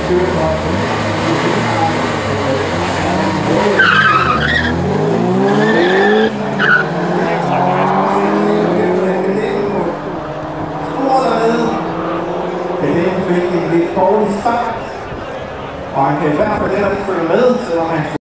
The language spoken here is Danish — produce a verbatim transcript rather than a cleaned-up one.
Kadetten fik en lidt dårlig start, og han kan i hvert fald heller ikke følge med, selvom han